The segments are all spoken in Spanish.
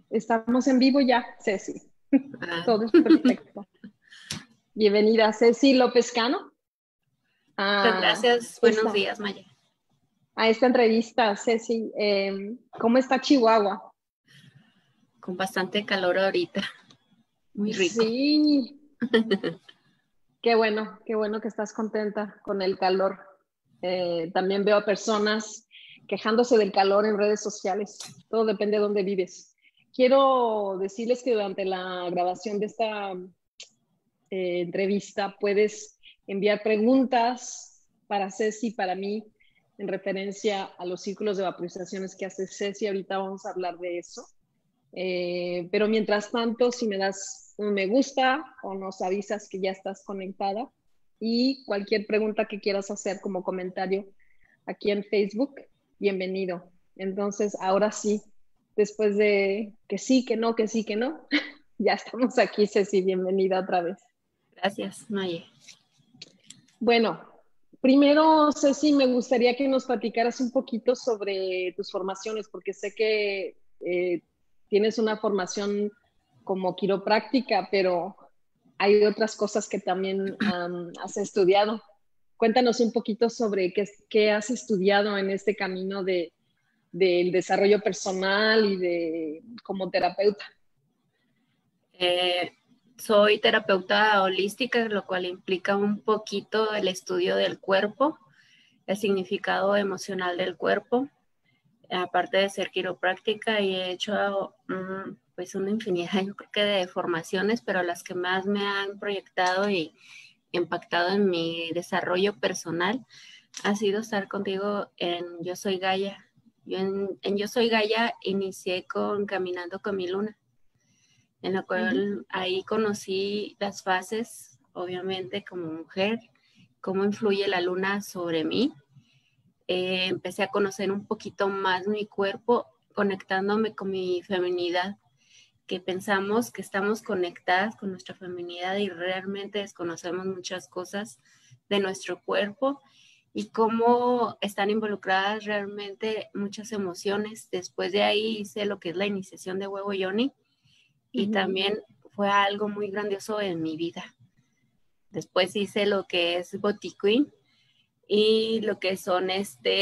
Estamos en vivo ya, Ceci. Ah, Todo es perfecto. Bienvenida, Ceci López Cano, muchas a gracias. Buenos esta, días, Maya. a esta entrevista. Ceci, ¿cómo está Chihuahua? Con bastante calor ahorita. Muy rico. Sí, qué bueno que estás contenta con el calor. También veo a personas quejándose del calor en redes sociales. Todo depende de dónde vives. Quiero decirles que durante la grabación de esta entrevista puedes enviar preguntas para Ceci, para mí, en referencia a los círculos de vaporizaciones que hace Ceci. Ahorita vamos a hablar de eso. Pero mientras tanto, si me das un me gusta o nos avisas que ya estás conectada y cualquier pregunta que quieras hacer como comentario aquí en Facebook, bienvenido. Entonces, ahora sí, después de que sí, que no, que sí, que no, ya estamos aquí, Ceci, bienvenida otra vez. Gracias, Maya. Bueno, primero, Ceci, me gustaría que nos platicaras un poquito sobre tus formaciones, porque sé que tienes una formación como quiropráctica, pero hay otras cosas que también has estudiado. Cuéntanos un poquito sobre qué has estudiado en este camino del desarrollo personal y de como terapeuta. Eh, Soy terapeuta holística, lo cual implica un poquito el estudio del cuerpo, el significado emocional del cuerpo, aparte de ser quiropráctica, y he hecho pues una infinidad, yo creo que de formaciones, pero las que más me han proyectado y impactado en mi desarrollo personal ha sido estar contigo en Yo Soy Gaia. Yo en Yo Soy Gaia inicié con Caminando con mi luna, en la Uh -huh. cual ahí conocí las fases, obviamente como mujer, cómo influye la luna sobre mí. Empecé a conocer un poquito más mi cuerpo, conectándome con mi feminidad, que pensamos que estamos conectadas con nuestra feminidad y realmente desconocemos muchas cosas de nuestro cuerpo y cómo están involucradas realmente muchas emociones. Después de ahí hice lo que es la iniciación de huevo yoni Uh y -huh. también fue algo muy grandioso en mi vida. Después hice lo que es Botiquín y lo que son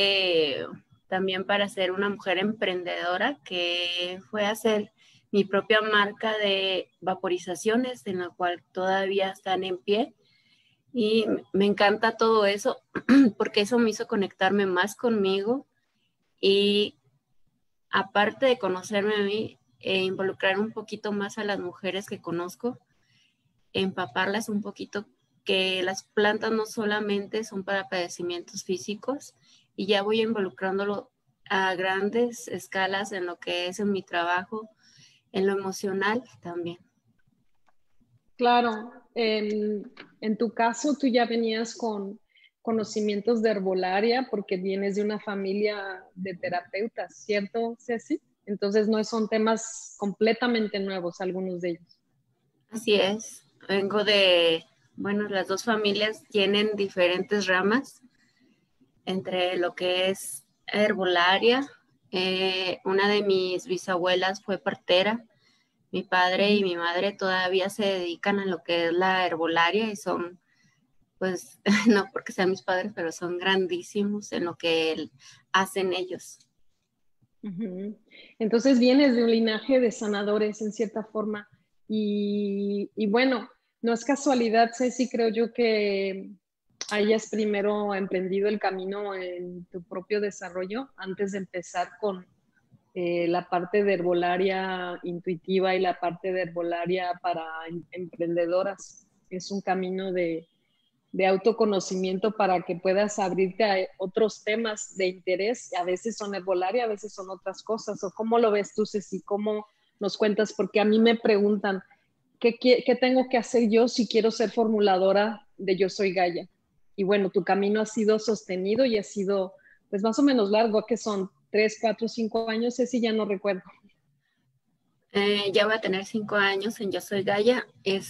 también para ser una mujer emprendedora, que fue hacer mi propia marca de vaporizaciones, en la cual todavía están en pie. Y me encanta todo eso, porque eso me hizo conectarme más conmigo y aparte de conocerme a mí, involucrar un poquito más a las mujeres que conozco, empaparlas un poquito que las plantas no solamente son para padecimientos físicos y ya voy involucrándolo a grandes escalas en lo que es en mi trabajo, en lo emocional también. Claro, en tu caso tú ya venías con conocimientos de herbolaria porque vienes de una familia de terapeutas, ¿cierto, Ceci? Entonces no son temas completamente nuevos algunos de ellos. Así es, vengo de, bueno, las dos familias tienen diferentes ramas entre lo que es herbolaria. Una de mis bisabuelas fue partera. Mi padre y Ujú. mi madre todavía se dedican a lo que es la herbolaria y son, pues, no porque sean mis padres, pero son grandísimos en lo que hacen ellos. Ujú. Entonces vienes de un linaje de sanadores en cierta forma y bueno, no es casualidad, Ceci, creo yo que hayas primero emprendido el camino en tu propio desarrollo antes de empezar con la parte de herbolaria intuitiva y la parte de herbolaria para emprendedoras. Es un camino de autoconocimiento para que puedas abrirte a otros temas de interés. A veces son herbolaria, a veces son otras cosas. ¿O cómo lo ves tú, Ceci? ¿Cómo nos cuentas? Porque a mí me preguntan, ¿qué tengo que hacer yo si quiero ser formuladora de Yo Soy Gaia? Y bueno, tu camino ha sido sostenido y ha sido, pues más o menos largo, que son 3, 4, 5 años, Ceci, ya no recuerdo. Ya voy a tener 5 años en Yo Soy Gaia.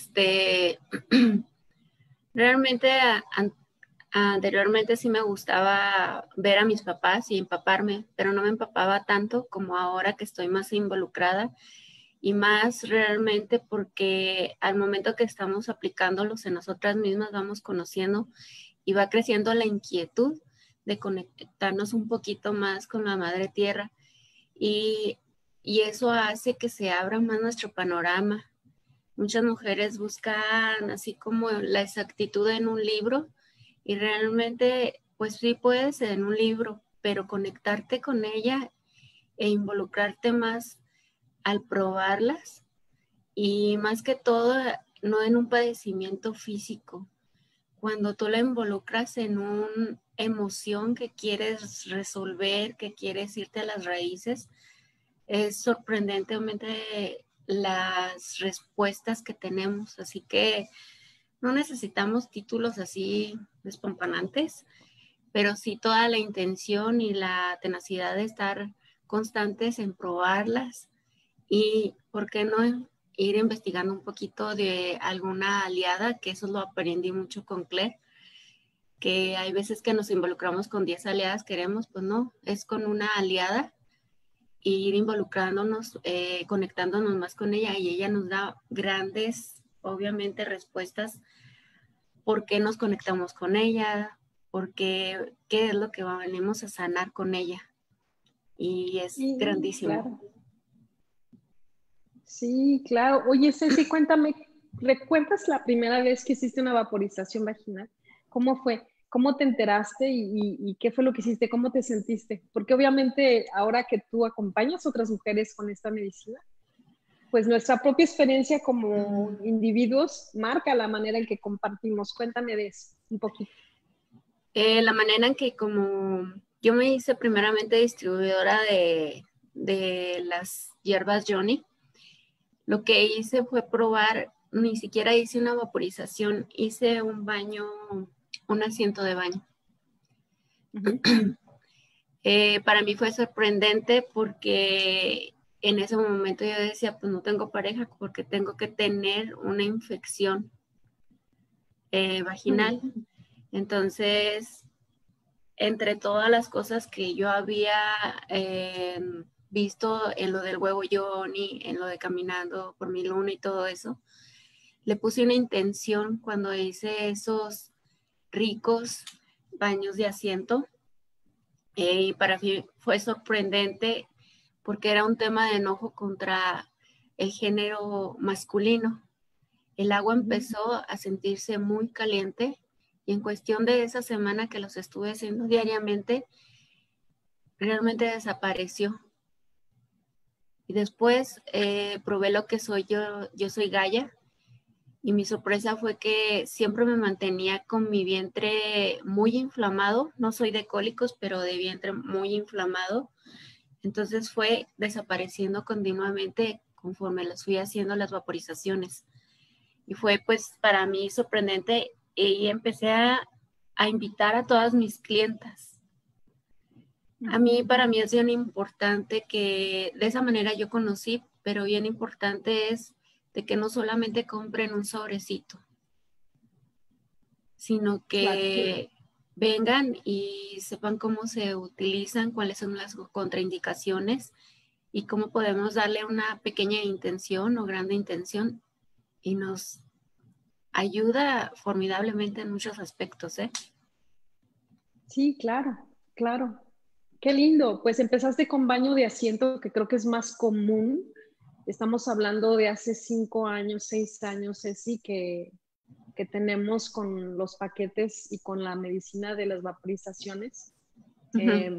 Realmente anteriormente sí me gustaba ver a mis papás y empaparme, pero no me empapaba tanto como ahora que estoy más involucrada y más realmente porque al momento que estamos aplicándolos en nosotras mismas vamos conociendo y va creciendo la inquietud de conectarnos un poquito más con la madre tierra y, y eso hace que se abra más nuestro panorama. Muchas mujeres buscan así como la exactitud en un libro y realmente pues sí puedes en un libro, pero conectarte con ella e involucrarte más al probarlas y más que todo no en un padecimiento físico. Cuando tú la involucras en una emoción que quieres resolver, que quieres irte a las raíces, es sorprendentemente las respuestas que tenemos. Así que no necesitamos títulos así despampanantes, pero sí toda la intención y la tenacidad de estar constantes en probarlas y, ¿por qué no ir investigando un poquito de alguna aliada? Que eso lo aprendí mucho con Claire, que hay veces que nos involucramos con 10 aliadas, queremos, pues no, es con una aliada e ir involucrándonos, conectándonos más con ella y ella nos da grandes, obviamente, respuestas por qué nos conectamos con ella, por qué, qué es lo que venimos a sanar con ella y es Sí, grandísimo. claro. Sí, claro. Oye, Ceci, cuéntame, ¿recuerdas la primera vez que hiciste una vaporización vaginal? ¿Cómo fue? ¿Cómo te enteraste y qué fue lo que hiciste? ¿Cómo te sentiste? Porque obviamente ahora que tú acompañas a otras mujeres con esta medicina, pues nuestra propia experiencia como individuos marca la manera en que compartimos. Cuéntame de eso un poquito. La manera en que como yo me hice primeramente distribuidora de las hierbas Johnny, lo que hice fue probar, ni siquiera hice una vaporización, hice un baño, un asiento de baño. Ujú. Para mí fue sorprendente porque en ese momento yo decía, pues no tengo pareja porque tengo que tener una infección vaginal. Entonces, entre todas las cosas que yo había visto en lo del huevo Johnny, en lo de caminando por mi luna y todo eso, le puse una intención cuando hice esos ricos baños de asiento. Y para mí fue sorprendente porque era un tema de enojo contra el género masculino. El agua empezó a sentirse muy caliente y en cuestión de esa semana que los estuve haciendo diariamente, realmente desapareció. Y después probé lo que soy yo soy Gaia, y mi sorpresa fue que siempre me mantenía con mi vientre muy inflamado, no soy de cólicos, pero de vientre muy inflamado. Entonces fue desapareciendo continuamente conforme las fui haciendo las vaporizaciones. Y fue pues para mí sorprendente y empecé a invitar a todas mis clientas. Para mí es bien importante que de esa manera yo conocí, pero bien importante es de que no solamente compren un sobrecito, sino Claro. que vengan y sepan cómo se utilizan, cuáles son las contraindicaciones y cómo podemos darle una pequeña intención o grande intención y nos ayuda formidablemente en muchos aspectos, ¿eh? Sí, claro, claro. Qué lindo. Pues empezaste con baño de asiento, que creo que es más común. Estamos hablando de hace 5 años, 6 años, Ceci, que tenemos con los paquetes y con la medicina de las vaporizaciones. Uh -huh.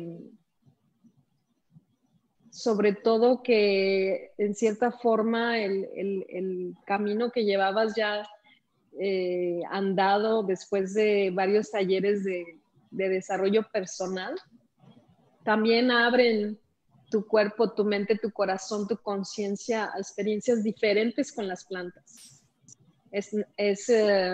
Sobre todo que en cierta forma el camino que llevabas ya andado después de varios talleres de desarrollo personal, también abren tu cuerpo, tu mente, tu corazón, tu conciencia a experiencias diferentes con las plantas. Es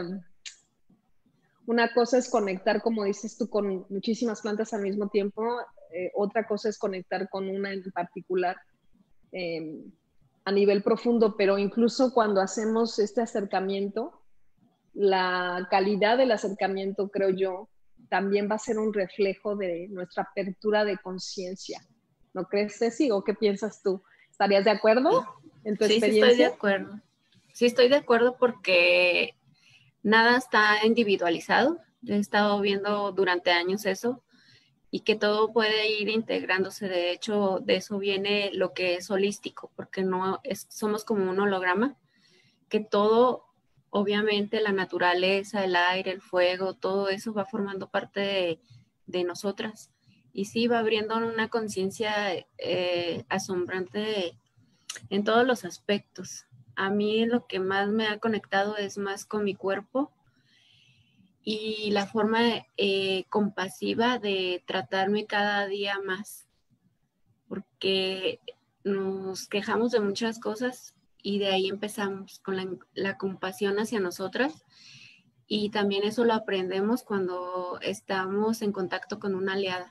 una cosa es conectar, como dices tú, con muchísimas plantas al mismo tiempo. Otra cosa es conectar con una en particular eh, a nivel profundo, pero incluso cuando hacemos este acercamiento, la calidad del acercamiento, creo yo, también va a ser un reflejo de nuestra apertura de conciencia. ¿No crees, Ceci? ¿O qué piensas tú? ¿Estarías de acuerdo? en tu Sí, sí estoy de experiencia. acuerdo. Sí estoy de acuerdo porque nada está individualizado. He estado viendo durante años eso y que todo puede ir integrándose. De hecho, de eso viene lo que es holístico, porque no es, somos como un holograma, que todo, obviamente, la naturaleza, el aire, el fuego, todo eso va formando parte de nosotras. Y sí, va abriendo una conciencia asombrante en todos los aspectos. A mí lo que más me ha conectado es más con mi cuerpo y la forma compasiva de tratarme cada día más, porque nos quejamos de muchas cosas y de ahí empezamos con la compasión hacia nosotras y también eso lo aprendemos cuando estamos en contacto con una aliada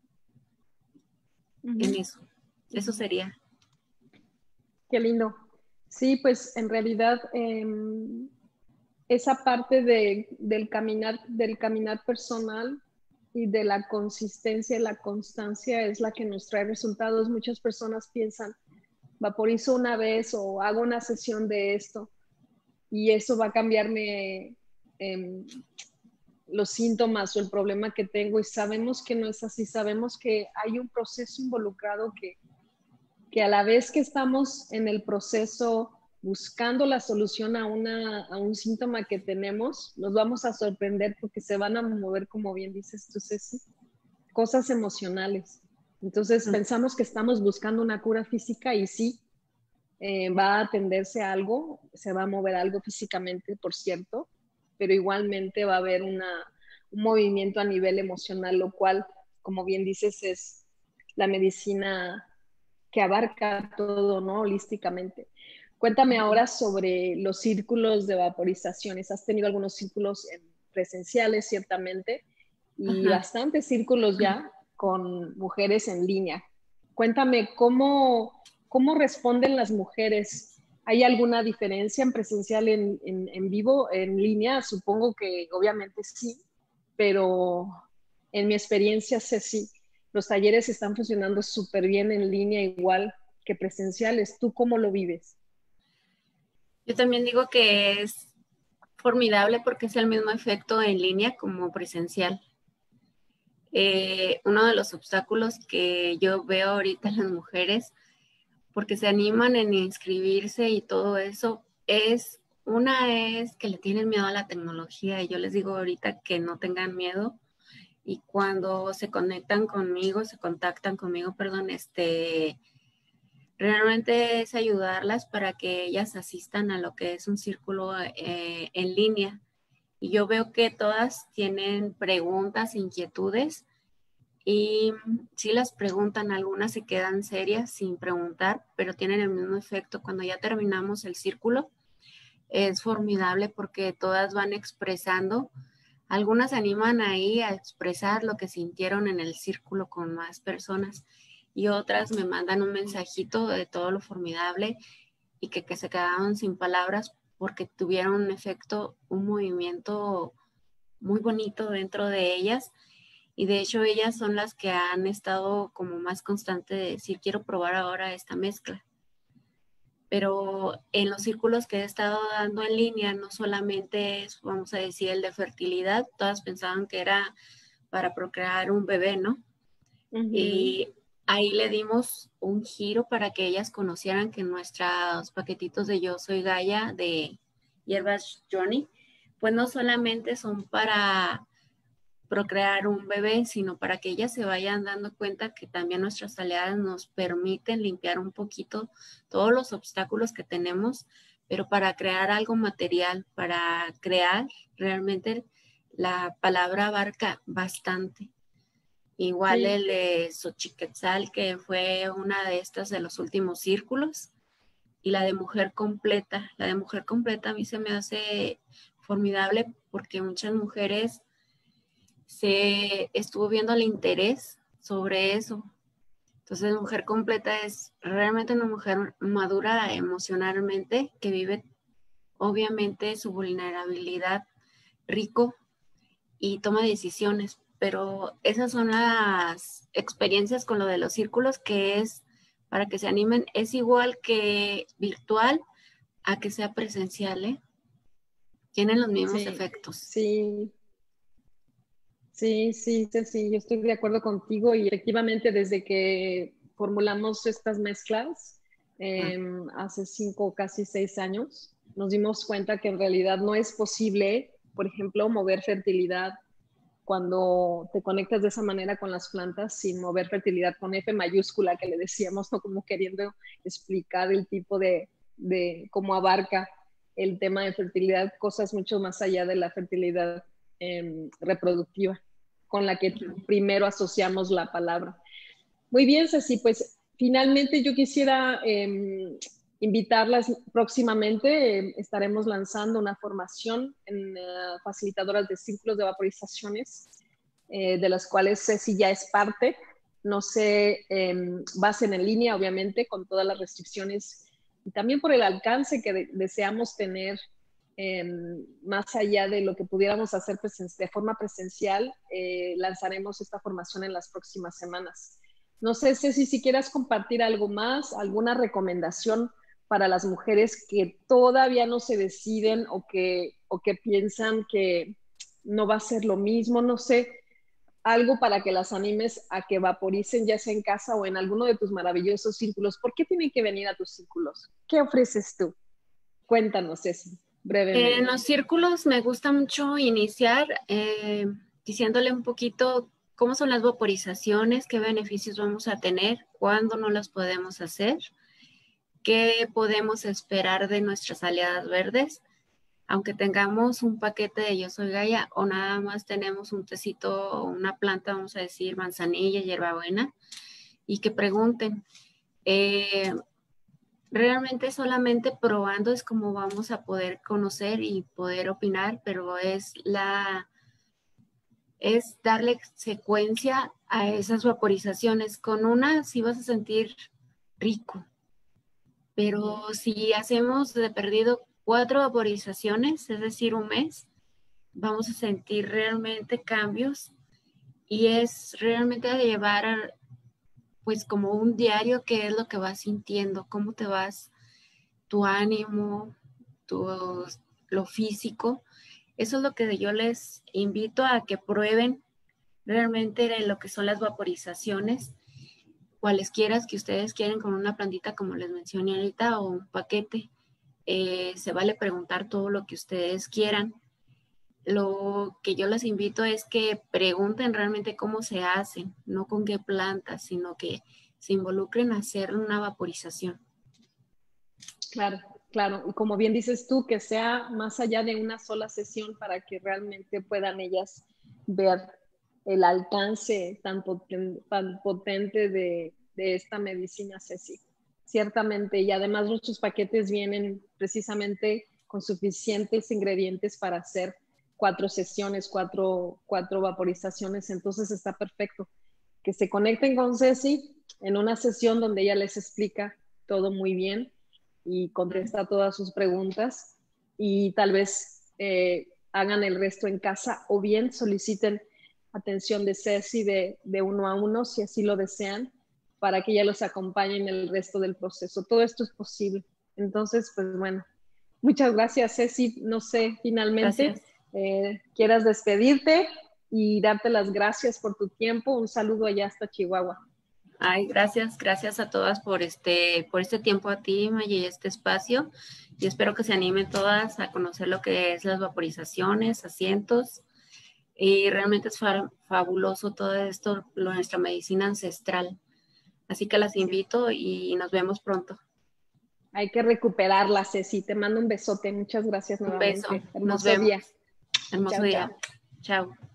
en Ujú, eso. Eso ujú. sería. Qué lindo. Sí, pues en realidad esa parte del caminar personal y de la consistencia y la constancia es la que nos trae resultados. Muchas personas piensan, vaporizo una vez o hago una sesión de esto y eso va a cambiarme eh, los síntomas o el problema que tengo y sabemos que no es así, sabemos que hay un proceso involucrado que a la vez que estamos en el proceso buscando la solución a un síntoma que tenemos, nos vamos a sorprender porque se van a mover, como bien dices tú, Ceci, cosas emocionales. Entonces pensamos que estamos buscando una cura física y sí, va a atenderse a algo, se va a mover algo físicamente, por cierto, pero igualmente va a haber un movimiento a nivel emocional, lo cual, como bien dices, es la medicina que abarca todo, ¿no? Holísticamente. Cuéntame ahora sobre los círculos de vaporizaciones. Has tenido algunos círculos presenciales, ciertamente, y Ajá. bastantes círculos ya con mujeres en línea. Cuéntame cómo responden las mujeres. ¿Hay alguna diferencia en presencial, en vivo, en línea? Supongo que obviamente sí, pero en mi experiencia sé sí. Los talleres están funcionando súper bien en línea, igual que presenciales. ¿Tú cómo lo vives? Yo también digo que es formidable porque es el mismo efecto en línea como presencial. Uno de los obstáculos que yo veo ahorita en las mujeres, porque se animan en inscribirse y todo eso, una es que le tienen miedo a la tecnología y yo les digo ahorita que no tengan miedo y cuando se conectan conmigo, se contactan conmigo, perdón, realmente es ayudarlas para que ellas asistan a lo que es un círculo en línea. Y yo veo que todas tienen preguntas, inquietudes, y sí las preguntan, algunas se quedan serias sin preguntar, pero tienen el mismo efecto. Cuando ya terminamos el círculo, es formidable porque todas van expresando. Algunas se animan ahí a expresar lo que sintieron en el círculo con más personas y otras me mandan un mensajito de todo lo formidable y que se quedaron sin palabras porque tuvieron un efecto, un movimiento muy bonito dentro de ellas. Y de hecho ellas son las que han estado como más constante de decir, quiero probar ahora esta mezcla. Pero en los círculos que he estado dando en línea, no solamente es, vamos a decir, el de fertilidad, todas pensaban que era para procrear un bebé, ¿no? Uh -huh. Y ahí le dimos un giro para que ellas conocieran que nuestros paquetitos de Yo Soy Gaia de Hierbas Journey, pues no solamente son para procrear un bebé, sino para que ellas se vayan dando cuenta que también nuestras aliadas nos permiten limpiar un poquito todos los obstáculos que tenemos, pero para crear algo material, para crear realmente la palabra abarca bastante. Igual Sí, el de Xochiquetzal, que fue una de estas de los últimos círculos, y la de mujer completa. La de mujer completa a mí se me hace formidable porque muchas mujeres se estuvo viendo el interés sobre eso. Entonces, mujer completa es realmente una mujer madura emocionalmente que vive obviamente su vulnerabilidad rico y toma decisiones, pero esas son las experiencias con lo de los círculos que es para que se animen. Es igual que virtual a que sea presencial, ¿eh? Tienen los mismos Sí, efectos. sí, sí, sí, sí, sí, yo estoy de acuerdo contigo y efectivamente desde que formulamos estas mezclas hace 5, casi 6 años, nos dimos cuenta que en realidad no es posible, por ejemplo, mover fertilidad cuando te conectas de esa manera con las plantas sin mover fertilidad con F mayúscula que le decíamos, ¿no? Como queriendo explicar el tipo de cómo abarca el tema de fertilidad, cosas mucho más allá de la fertilidad reproductiva, con la que primero asociamos la palabra. Muy bien, Ceci, pues finalmente yo quisiera invitarlas próximamente. Estaremos lanzando una formación en facilitadoras de círculos de vaporizaciones, de las cuales Ceci ya es parte. No sé, va a ser en línea, obviamente, con todas las restricciones y también por el alcance que deseamos tener más allá de lo que pudiéramos hacer de forma presencial, lanzaremos esta formación en las próximas semanas. No sé, Ceci, si quieras compartir algo más, alguna recomendación para las mujeres que todavía no se deciden o que piensan que no va a ser lo mismo, no sé, algo para que las animes a que vaporicen ya sea en casa o en alguno de tus maravillosos círculos. ¿Por qué tienen que venir a tus círculos? ¿Qué ofreces tú? Cuéntanos, Ceci, En brevemente. los círculos me gusta mucho iniciar diciéndole un poquito cómo son las vaporizaciones, qué beneficios vamos a tener, cuándo no las podemos hacer, qué podemos esperar de nuestras aliadas verdes, aunque tengamos un paquete de Yo Soy Gaia o nada más tenemos un tecito o una planta, vamos a decir manzanilla, hierbabuena, y que pregunten. Realmente solamente probando es como vamos a poder conocer y poder opinar, pero es darle secuencia a esas vaporizaciones. Con una sí vas a sentir rico, pero si hacemos de perdido 4 vaporizaciones, es decir, un mes, vamos a sentir realmente cambios y es realmente de llevar pues como un diario qué es lo que vas sintiendo, cómo te vas, tu ánimo, tu, lo físico. Eso es lo que yo les invito a que prueben realmente lo que son las vaporizaciones, cualesquiera que ustedes quieren con una plantita como les mencioné ahorita o un paquete. Se vale preguntar todo lo que ustedes quieran. Lo que yo les invito es que pregunten realmente cómo se hacen, no con qué plantas, sino que se involucren a hacer una vaporización. Claro, claro. Y como bien dices tú, que sea más allá de una sola sesión para que realmente puedan ellas ver el alcance tan potente de esta medicina, Ceci. Ciertamente, y además nuestros paquetes vienen precisamente con suficientes ingredientes para hacer 4 sesiones, cuatro vaporizaciones, entonces está perfecto. Que se conecten con Ceci en una sesión donde ella les explica todo muy bien y contesta todas sus preguntas y tal vez hagan el resto en casa o bien soliciten atención de Ceci de uno a uno si así lo desean para que ella los acompañe en el resto del proceso. Todo esto es posible. Entonces, pues bueno, muchas gracias, Ceci. No sé, finalmente, Gracias. quieras despedirte y darte las gracias por tu tiempo. Un saludo allá hasta Chihuahua. Ay, gracias a todas por este tiempo a ti, Maya, y este espacio. Y espero que se animen todas a conocer lo que es las vaporizaciones, asientos. Y realmente es fabuloso todo esto, nuestra medicina ancestral. Así que las Sí. invito y nos vemos pronto. Hay que recuperarla, Ceci. Te mando un besote. Muchas gracias Un beso. nuevamente. Nos Hermoso vemos. día. Hermoso Chao, día. chao. Chao.